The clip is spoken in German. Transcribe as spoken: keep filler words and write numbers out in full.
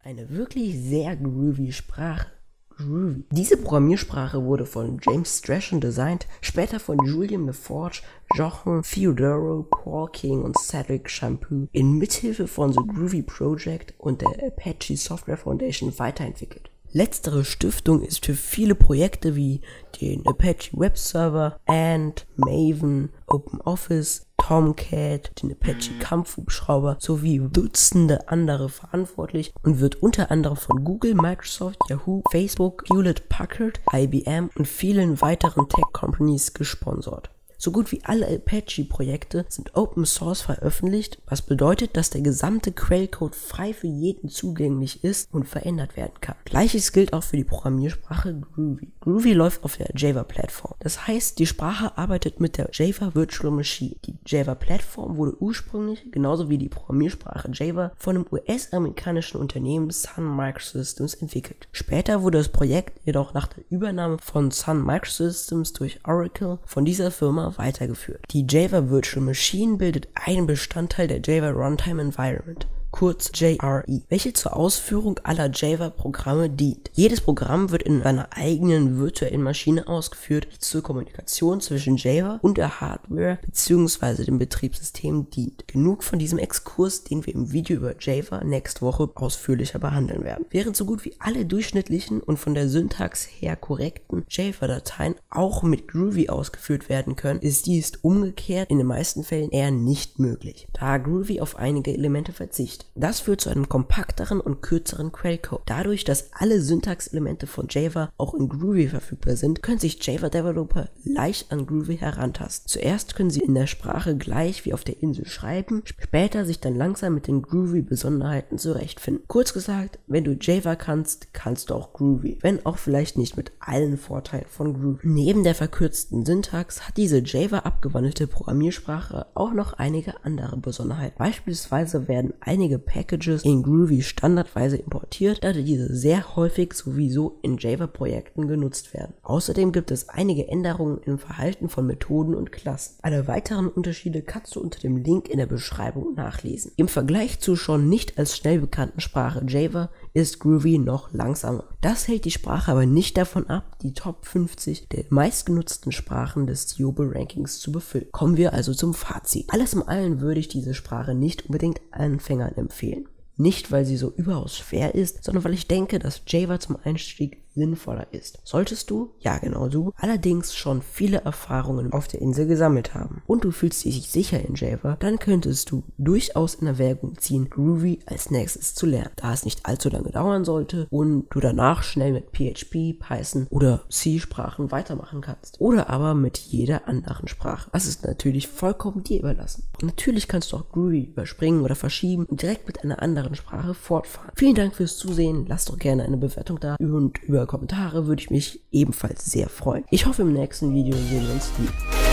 Eine wirklich sehr groovy Sprache. Groovy. Diese Programmiersprache wurde von James Strachan designt, später von Julian LaForge, Jochen Theodoro, Paul King und Cedric Shampoo in Mithilfe von The Groovy Project und der Apache Software Foundation weiterentwickelt. Letztere Stiftung ist für viele Projekte wie den Apache Web Server, Ant, Maven, OpenOffice, Tomcat, den Apache Kampfhubschrauber sowie Dutzende andere verantwortlich und wird unter anderem von Google, Microsoft, Yahoo, Facebook, Hewlett Packard, I B M und vielen weiteren Tech-Companies gesponsert. So gut wie alle Apache-Projekte sind Open Source veröffentlicht, was bedeutet, dass der gesamte Quellcode frei für jeden zugänglich ist und verändert werden kann. Gleiches gilt auch für die Programmiersprache Groovy. Groovy läuft auf der Java-Plattform. Das heißt, die Sprache arbeitet mit der Java Virtual Machine. Die Java-Plattform wurde ursprünglich, genauso wie die Programmiersprache Java, von dem U S-amerikanischen Unternehmen Sun Microsystems entwickelt. Später wurde das Projekt jedoch nach der Übernahme von Sun Microsystems durch Oracle von dieser Firma weitergeführt. Die Java Virtual Machine bildet einen Bestandteil der Java Runtime Environment, kurz J R E, welche zur Ausführung aller Java-Programme dient. Jedes Programm wird in einer eigenen virtuellen Maschine ausgeführt, die zur Kommunikation zwischen Java und der Hardware bzw. dem Betriebssystem dient. Genug von diesem Exkurs, den wir im Video über Java nächste Woche ausführlicher behandeln werden. Während so gut wie alle durchschnittlichen und von der Syntax her korrekten Java-Dateien auch mit Groovy ausgeführt werden können, ist dies umgekehrt in den meisten Fällen eher nicht möglich, da Groovy auf einige Elemente verzichtet. Das führt zu einem kompakteren und kürzeren Quellcode. Dadurch, dass alle Syntaxelemente von Java auch in Groovy verfügbar sind, können sich Java-Developer leicht an Groovy herantasten. Zuerst können sie in der Sprache gleich wie auf der Insel schreiben, später sich dann langsam mit den Groovy-Besonderheiten zurechtfinden. Kurz gesagt, wenn du Java kannst, kannst du auch Groovy, wenn auch vielleicht nicht mit allen Vorteilen von Groovy. Neben der verkürzten Syntax hat diese Java abgewandelte Programmiersprache auch noch einige andere Besonderheiten. Beispielsweise werden einige Packages in Groovy standardweise importiert, da diese sehr häufig sowieso in Java-Projekten genutzt werden. Außerdem gibt es einige Änderungen im Verhalten von Methoden und Klassen. Alle weiteren Unterschiede kannst du unter dem Link in der Beschreibung nachlesen. Im Vergleich zur schon nicht als schnell bekannten Sprache Java ist Groovy noch langsamer. Das hält die Sprache aber nicht davon ab, die Top fünfzig der meistgenutzten Sprachen des TIOBE-Rankings zu befüllen. Kommen wir also zum Fazit. Alles in allem würde ich diese Sprache nicht unbedingt Anfängern empfehlen. Nicht, weil sie so überaus schwer ist, sondern weil ich denke, dass Java zum Einstieg sinnvoller ist. Solltest du, ja genau du, allerdings schon viele Erfahrungen auf der Insel gesammelt haben und du fühlst dich sicher in Java, dann könntest du durchaus in Erwägung ziehen, Groovy als nächstes zu lernen, da es nicht allzu lange dauern sollte und du danach schnell mit P H P, Python oder C-Sprachen weitermachen kannst. Oder aber mit jeder anderen Sprache. Das ist natürlich vollkommen dir überlassen. Natürlich kannst du auch Groovy überspringen oder verschieben und direkt mit einer anderen Sprache fortfahren. Vielen Dank fürs Zusehen, lasst doch gerne eine Bewertung da und über Kommentare würde ich mich ebenfalls sehr freuen. Ich hoffe, im nächsten Video sehen wir uns wieder.